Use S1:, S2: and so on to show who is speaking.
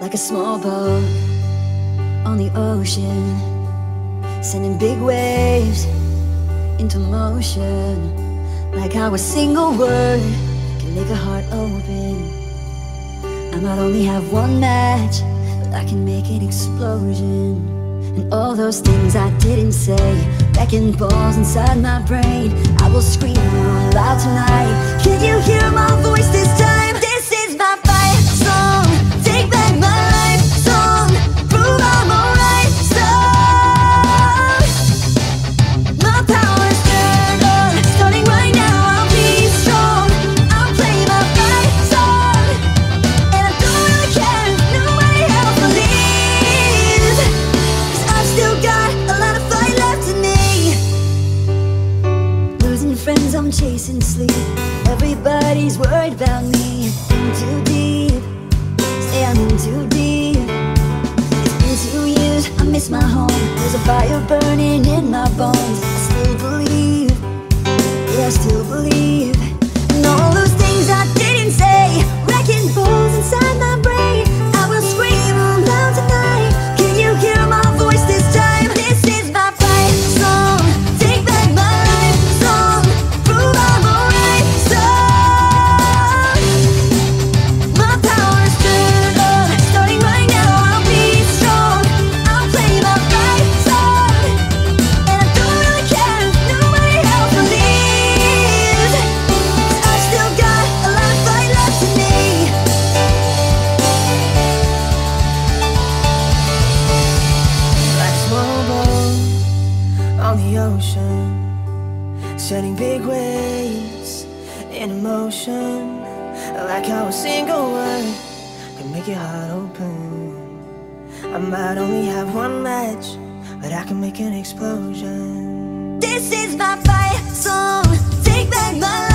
S1: like a small boat on the ocean, sending big waves into motion. Like how a single word can make a heart open. I might only have one match, but I can make an explosion. And all those things I didn't say, wrecking balls inside my brain, I will scream out loud tonight. Can you hear my voice this time? This is my fight song, take back my life song, prove I'm alright song. My power's turned on, starting right now. I'll be strong, I'll play my fight song, and I don't really care if nobody else believes, 'cause I've still got a lot of fight left in me. Losing friends, I'm chasing sleep. Everybody's worried about me. In too deep, say I'm in too deep. It's been 2 years, I miss my home. There's a fire burning in my bones. I still believe, yeah, I still believe. And all those things I didn't say, wrecking balls inside my brain, I will scream aloud tonight. Can you hear my voice this time? This is my fight song, take back my life song, prove I'm alright song. My power's turned on, starting right now. I'll be strong, I'll play my fight song, and I don't really care if nobody else believes, 'cause I've still got a lot of fight left in me. Like a small boat on the ocean, setting big waves in motion. Like how a single word can make your heart open. I might only have one match, but I can make an explosion. This is my fight song, take back my life.